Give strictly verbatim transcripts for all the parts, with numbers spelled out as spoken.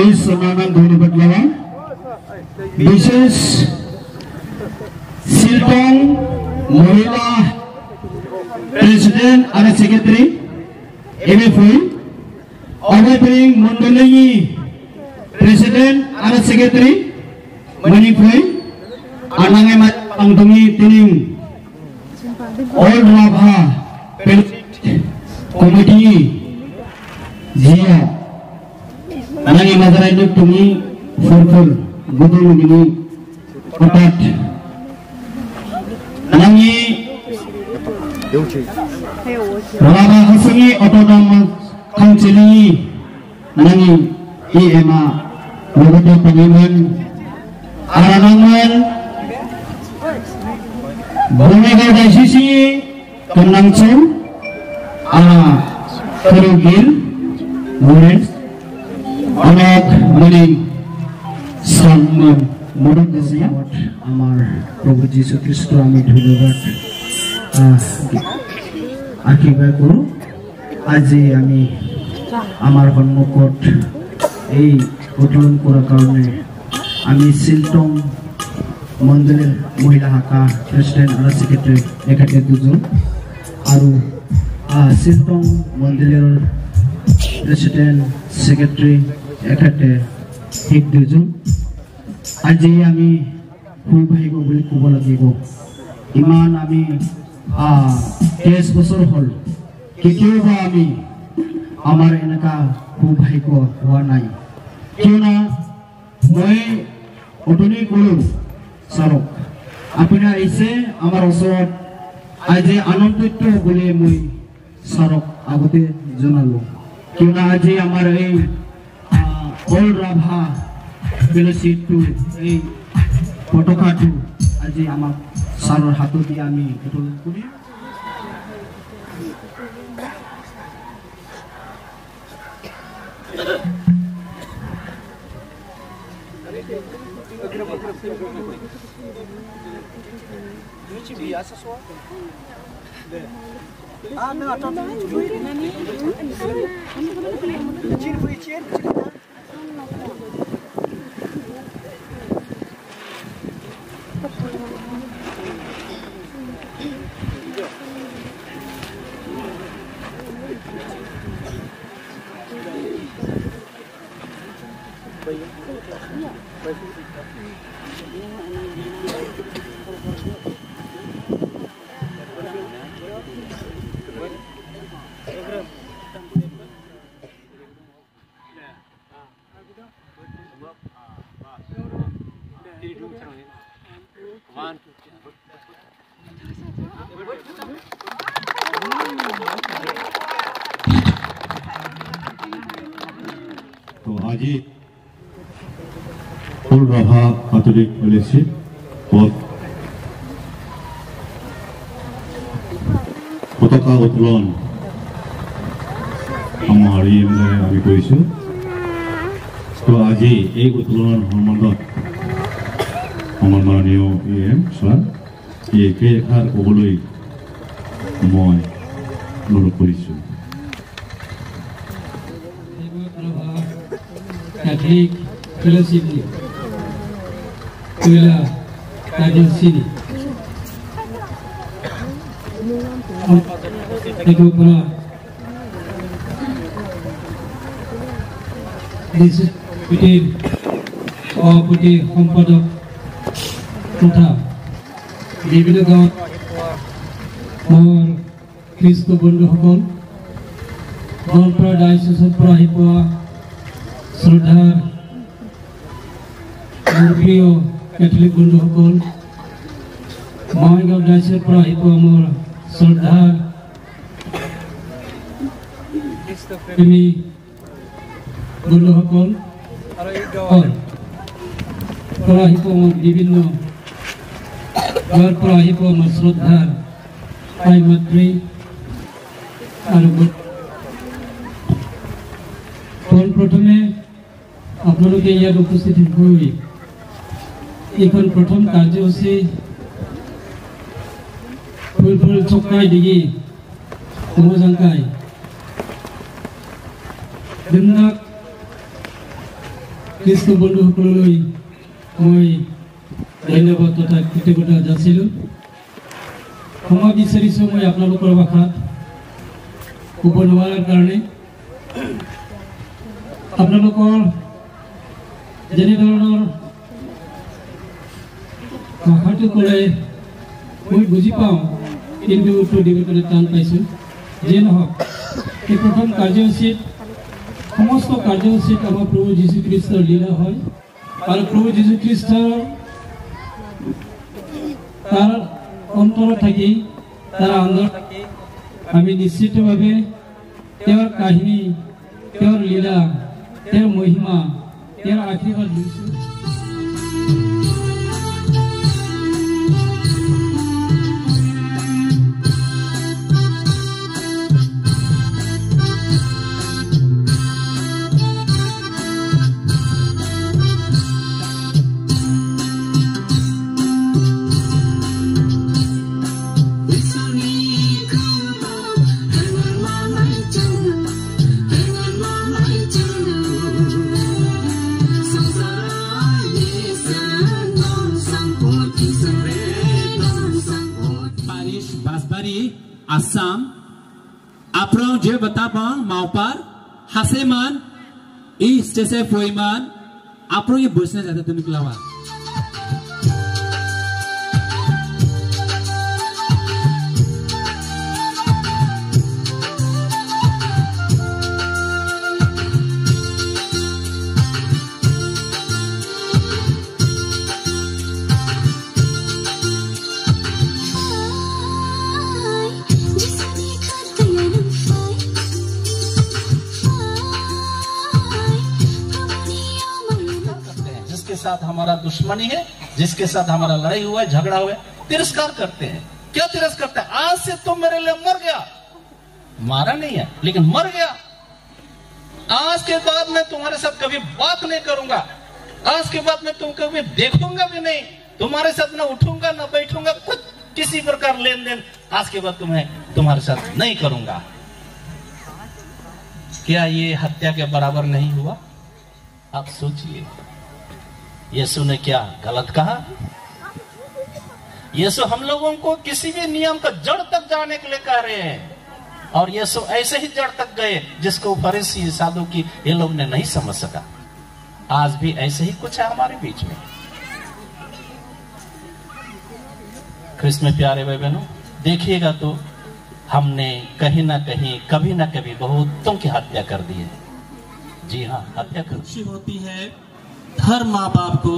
এই সম্মান ধন্যবাদ লাবা বিশেষ শিলটং মহিলা প্রেসিডেন্ট আর সেক্রেটারি এমএফআই অবৈতনিক মন্ডলী প্রেসিডেন্ট আর সেক্রেটারি মনিফাই আনাঙে আংদমি তিনি অল রাভা কমিটি জিয়া আনাঙে মাজারাই লোক তুমি ফুরফুর গুদুল গিনি হঠাৎ আনাঙে রাভা হাসঙ্গে অটোনমাস কাউন্সিলनि আনাঙে ইএমआ লগতে পাগিমন আরানাংমন ভূমিগড় ডাইসিসি কন্নাংচু আ করুগির মরেন্স অনেক মনি সম্মান মরণ দেশে আমার প্রভু যীশু খ্রিস্ট আমি ধন্যবাদ আশীর্বাদ করো আজি আমি আমার সন্মুখত এই উদ্বোধন করার কারণে আমি শিলটং মন্ডলের মহিলা শাখা প্রেসিডেন্ট আর সেক্রেটারি একাতে দুজন আর শিলটং মন্ডলের প্রেসিডেন্ট সেক্রেটারি একাতে ঠিক দুজন আজি আমি সৌভাগ্য বুলি ক'ব লাগিব ইমান আমি তেইছ বছৰ হল কেতিয়াবা আমি আমার এনেকা সৌভাগ্য হওয়া নাই কিয়না মই অটনি কলো স্যারক আপুনি আহিছে আমার ওচৰত আজি আনন্দিত বলে মই স্যারক আগতে জানালো কিয়না আজি আমার এই অল রাভা ফেলোশিপটো এই পতাকাটো আজি আমাক স্যাৰৰ হাতত দি আমি উত্তোলন কৰি Ah, não, tá tiro foi tiro. तो आज অল রাভা ক্যাথলিক ফেলোশিপ পদ পতাকা উত্তোলন আমার আমি কৰিছো তো আজি এই উত্তোলনৰ সম্বন্ধত আমার মাননীয় এম স্যার এই কেইষাৰ ক'বলৈ মই অনুৰোধ কৰিছো Catholic Fellowship ni, kuila kajian sini. Itu pula this putih or putih সম্পাদক তথা বিভিন্ন গাঁৱত মোৰ খ্ৰীষ্ট বন্ধুসকল গোৱালপাৰা ডাইচেছৰ পৰা আহি পোৱা শ্ৰদ্ধাৰ মোৰ প্ৰিয় কেথলিক বন্ধুসকল বঙাইগাঁও ডাইচেছৰ পৰা আহি পোৱা মোৰ শ্ৰদ্ধাৰ প্ৰেমী বন্ধুসকল পৰা আহি পোৱা মোৰ বিভিন্ন গাঁৱৰ পৰা আহি পোৱা মোৰ শ্ৰদ্ধাৰ আই মাতৃ আৰু পোনপ্ৰথমে আপোনালোকে ইয়াত উপস্থিত হৈ এইখন প্ৰথম কাৰ্যসূচী ফুল ফুল চকাই দিগি সমজাংকাই দিনক কৃষ্ণ বন্ধুসকললৈ মই ধন্যবাদ তথা কৃতজ্ঞতা যাচিলোঁ। ক্ষমা বিচাৰিছোঁ মই আপোনালোকৰ ভাষাত ক'ব নোৱাৰাৰ কাৰণে। আপোনালোকৰ যেনেধৰণৰ ভাষাটো ক'লে মই বুজি পাওঁ, কিন্তু উত্তৰ দিবলৈ টান পাইছোঁ। যিয়ে নহওক, এই প্ৰথম কাৰ্যসূচীত সমস্ত কাৰ্যসূচীত আমাৰ প্ৰভু যীশুখ্ৰীষ্টৰ লীলা হয় আৰু প্ৰভু যীশুখ্ৰীষ্টৰ তাৰ অন্তৰত থাকি তাৰ আন্দৰত থাকি আমি নিশ্চিতভাৱে তেওঁৰ কাহিনী, তেওঁৰ লীলা, তেওঁৰ মহিমা, তেওঁৰ আশীৰ্বাদ লৈছোঁ। Assam, aprong je batapang maupar, haseman, is jese foiman, aprong ye busna jata tu niklawa. साथ हमारा दुश्मनी है, जिसके साथ हमारा लड़ाई हुआ है, झगड़ा हुआ है, तिरस्कार करते हैं। क्या तिरस्कार करते हैं? आज से तुम मेरे लिए मर गया, मारा नहीं है लेकिन मर गया। आज के बाद मैं तुम्हारे साथ कभी बात नहीं करूंगा, आज के बाद मैं तुम कभी देखूंगा भी नहीं, तुम्हारे साथ ना उठूंगा ना बैठूंगा, कुछ किसी प्रकार लेन देन आज के बाद तुम्हें तुम्हारे साथ नहीं करूंगा। क्या ये हत्या के बराबर नहीं हुआ? आप सोचिए, यीशु ने क्या गलत कहा? यीशु हम लोगों को किसी भी नियम का जड़ तक जाने के लिए कह रहे हैं, और यीशु ऐसे ही जड़ तक गए जिसको फरीसी साधु की ये लोग ने नहीं समझ सका। आज भी ऐसे ही कुछ है हमारे बीच में। ख्रिस्त में प्यारे भाई बहनों, देखिएगा तो हमने कहीं ना कहीं कभी ना कभी बहुतों की हत्या कर दी है। जी हाँ, हत्या खुशी होती है हर माँ बाप को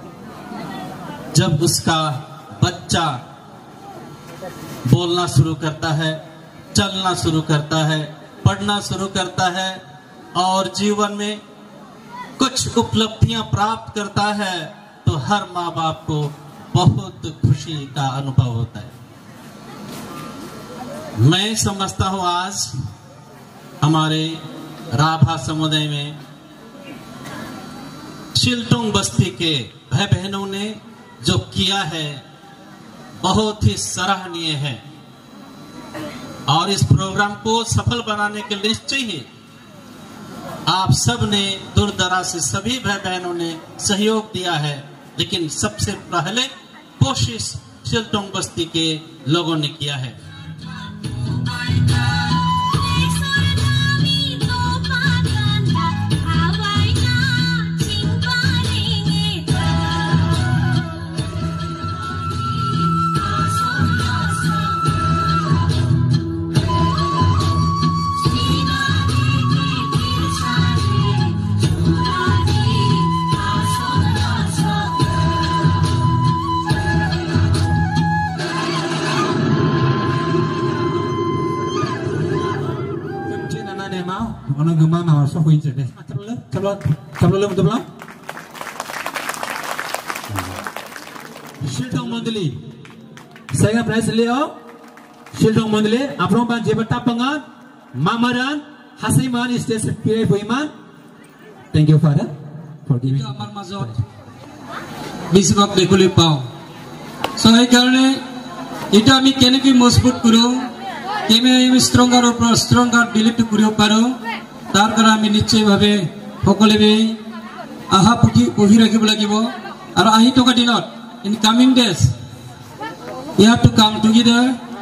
जब उसका बच्चा बोलना शुरू करता है, चलना शुरू करता है, पढ़ना शुरू करता है और जीवन में कुछ उपलब्धियां प्राप्त करता है, तो हर माँ बाप को बहुत खुशी का अनुभव होता है। मैं समझता हूँ आज हमारे राभा समुदाय में शिलटोंग बस्ती के भाई बहनों ने जो किया है बहुत ही सराहनीय है, और इस प्रोग्राम को सफल बनाने के लिए निश्चय ही आप सब ने दूर दराज से सभी भाई बहनों ने सहयोग दिया है, लेकिन सबसे पहले कोशिश शिलटोंग बस्ती के लोगों ने किया है। Ono gema mau so kuin cede. Chalo chalo chalo lo betul belum? Shiltong Mandali. Saya prize Leo. Shiltong Mandali. Apron ban jebata pangan. Mamaran Hasiman is this period for Iman. Thank you, Father, for giving. Amar mazot. Bismak dekuli pao. So এই কারণে এটা আমি কেনেকি মজবুত করো, কেমে আমি stronger উপর stronger delete করিব পারো, তার কারণে আমি নিশ্চয়ভাবে সকলে আহা পুথি পঢ়ি ৰাখিব লাগিব আৰু আহি থকা দিনত in coming days we have to come together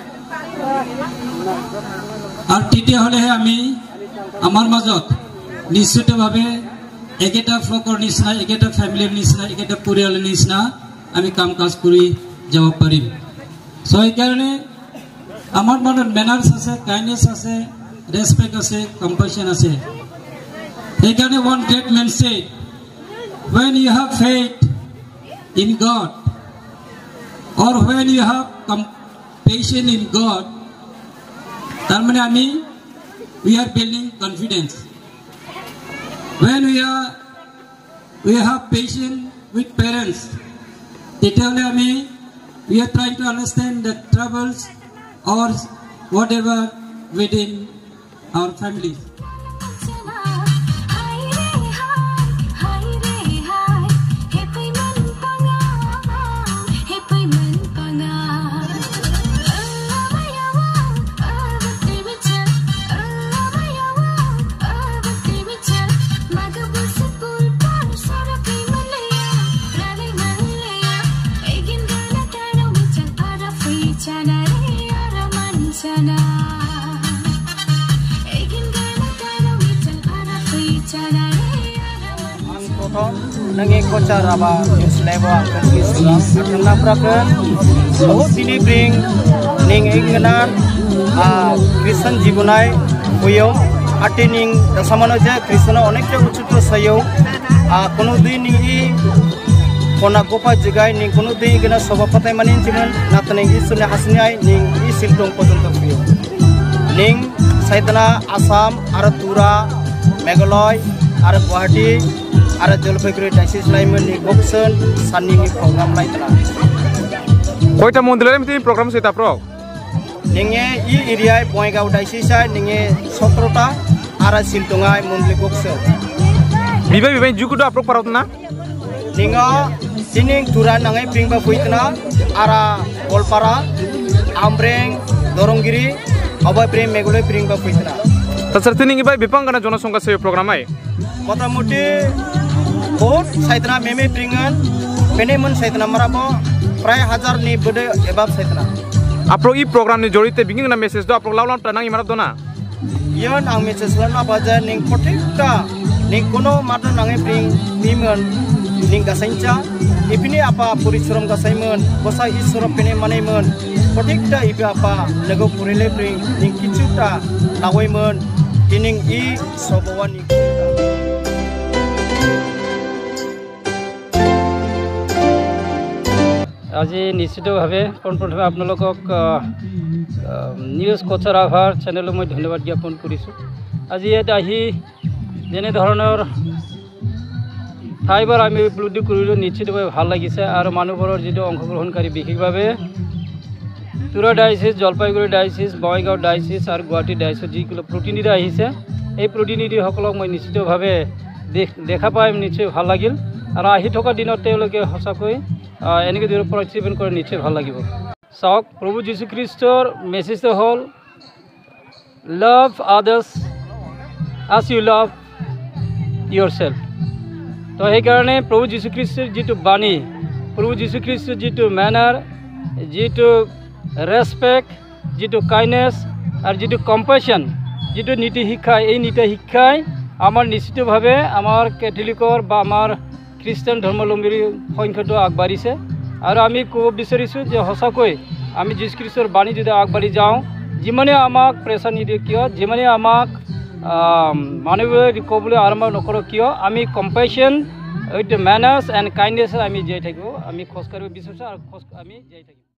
আর তেতিয়া হলেহে আমি আমার মাজত নিশ্চিতভাৱে একেটা ফ্লকৰ নিচিনা একেটা ফ্যামিলিৰ নিচিনা একেটা পৰিয়ালৰ নিচিনা আমি কাম কাজ কৰি যাব পাৰিম সো এই কাৰণে আমার মনত ম্যানার্স আছে কাইন্ডনেস আছে রেসপেক্ট আছে কম্পাশন আছে এই কাৰণে one great man said when you have faith in God or when you have compassion in God, tarmane ami we are building confidence. When we are we have patience with parents, therefore ami we are trying to understand the troubles or whatever within our families. Nangi kocar apa news level angkat Islam akan nabrakan bahwa ini bring ning ingnan Kristen jibunai buyo ati ning samano je Kristen onek je ucutu sayo kono di ning i kona gopa jigai ning kono di gena sobapatai manin jiman natning i sunne hasniai ning i siltong potonto buyo ning saitana Assam Aratura Meghalaya Ara Guwahati Ara Jalpaiguri diocese laiman ni Gokson Sanni ni program lai tana. Koita mondilare miti program sita pro. Ninge i area Bongaigaon diocese ninge sotrota ara siltungai mondli Gokson. Bibai bibai jukudo apro paratna. Ninga sining turan nangai pingba puitna ara Golpara Ambreng Dorongiri abai prem Meghalaya pingba puitna. Tasartini ngibai bipangana jonasongka se program ai. मोटामुटी बहुत साइतना मेमे प्रिंगन पेनेमन साइतना मराबो प्राय हजार नि बडे एबाब साइतना आपरो ई programme नि जोड़िते बिगिंग ना message दो आपरो लावलाम टनांग इमारत दोना यन आं मेसेज लना बाजा निं पटिकटा निं कोनो मातो नांगे प्रिंग निमन निं गासाइनचा इपिनि आपा परिश्रम गासाइमन बसा ईश्वर पेने मानेमन पटिकटा इबे आपा लोगो पुरिले प्रिंग निं किचुटा लावैमन दिनिं ई सबवानि আজি নিশ্চিতভাৱে পোনপ্ৰথমে আপোনালোকক নিউজ কোচাৰ আভাৰ চেনেললৈ মই ধন্যবাদ জ্ঞাপন কৰিছোঁ আজি ইয়াত আহি যেনে ধৰণৰ ঠাইবোৰ আমি উপলব্ধি কৰিলোঁ নিশ্চিতভাৱে ভাল লাগিছে আৰু মানুহবোৰৰ যিটো অংশগ্ৰহণকাৰী বিশেষভাৱে তুৰা ডাইচিছ জলপাইগুৰি ডাইচিছ বঙাইগাঁও ডাইচিছ আৰু গুৱাহাটী ডাইচিছ যিসকল প্ৰতিনিধি আহিছে এই প্ৰতিনিধিসকলক মই নিশ্চিতভাৱে দেখা পাই নিশ্চয় ভাল লাগিল আৰু আহি থকা দিনত তেওঁলোকে সঁচাকৈ এনেকৈ দূৰ পাৰ্টিচিপেট কৰি নিশ্চয় ভাল লাগিব চাওক প্ৰভু যীশুখ্ৰীষ্টৰ মেছেজটো হ'ল love others as you love yourself তো সেইকাৰণে প্ৰভু যীশুখ্ৰীষ্টৰ যিটো বাণী প্ৰভু যীশুখ্ৰীষ্টৰ যিটো মেনাৰ যিটো ৰেছপেক্ট যিটো কাইণ্ডনেছ আৰু যিটো কম্পেশ্যন যিটো নীতি শিক্ষা এই নীতি শিক্ষাই আমাৰ নিশ্চিতভাৱে আমাৰ কেথলিকৰ বা আমাৰ খ্ৰীষ্টান ধৰ্মাৱলম্বীৰ সংখ্যাটো আগবাঢ়িছে আৰু আমি ক'ব বিচাৰিছোঁ যে সঁচাকৈ আমি যীশুখ্ৰীষ্টৰ বাণী যদি আগবাঢ়ি যাওঁ যিমানে আমাক প্ৰেছাৰ নিদিয়ে কিয় যিমানে আমাক মানুহে ক'বলৈ আৰম্ভ নকৰোঁ কিয় আমি compassion with manners and kindness আমি জীয়াই থাকিব আমি খোজকাঢ়িব বিচাৰিছোঁ আৰু খোজ আমি জীয়াই থাকিব